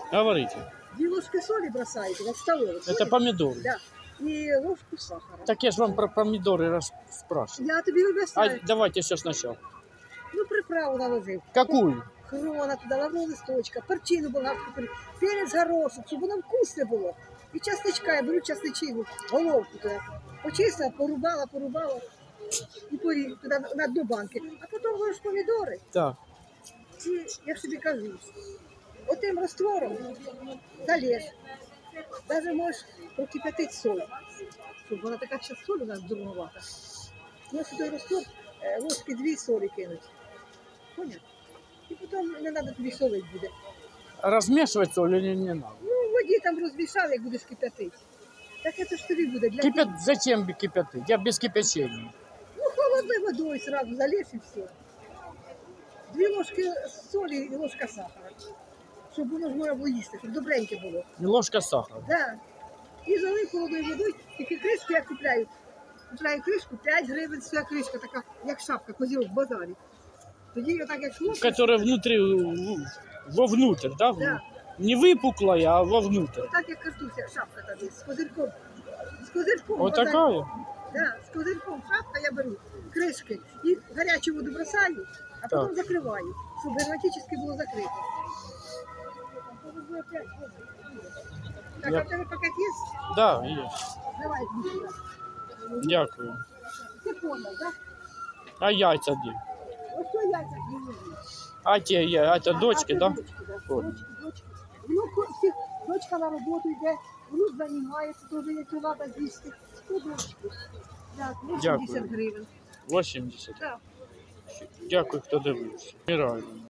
Говорите. 2 ложки соли бросаете на столовую. Это помидоры. Да. И ложку сахара. Так я же вам про помидоры спрашиваю. Я тобі об'ясняю. Давайте все сначала. Ну, приправу наложив. Какую? Хрона туди, лаврового листочка, перчину болгарську, перець горошок, щоб воно вкусне було. І часничка, я беру часничину, головку туди. Почистила, порубала і туди на дно банки. А потім ложиш помідори. Так. І, я собі кажу, отим раствором залєш. Навіть можеш прокип'ятити соль, щоб вона така ще соль у нас дурновата. Можеш той раствор ложки 2 солі кинуть. Поняв? І потім не треба тобі солити буде. Размешивать соль или не надо? Ну, в воді там розмішали, як будеш кип'ятити. Так це ж тобі буде для... Зачем кипятить? Я без кипячения. Ну, холодною водою сразу залєш і все. 2 ложки солі і ложка сахара. Щоб воно ж можна було їсти, щоб добреньке було. И ложка сахара. Да. І залив холодною водою, тільки кришку я купляю. Купляю кришку, 5 гривень стоя кришка, така, як шапка, козірок в базарі. Тоді отак як ложка. Которая внутри, вовнутрь, да? Да. Не выпуклая, а вовнутрь. Так як картуся, шапка тоді, з козирком. З козирком. Вот базарі. такая? Да, з козирком шапка я беру, кришки, і гарячу воду бросаю, а потім Так. закриваю, щоб герметично було закрито. Так, а в тебе пакет є? Да, есть. Давай, сюди. Дякую. Ти понял, так? А яйца где? Ось що яйця не можу. А те, это дочки, да? Дочки, да. От. Дочки. Всіх, дочка на роботу йде, внук займається, теж якщо треба з'їсти. Ну, дочки. Так, 80 Дякую. гривень. 80. Так. Дякую, хто дивився. Вмираю.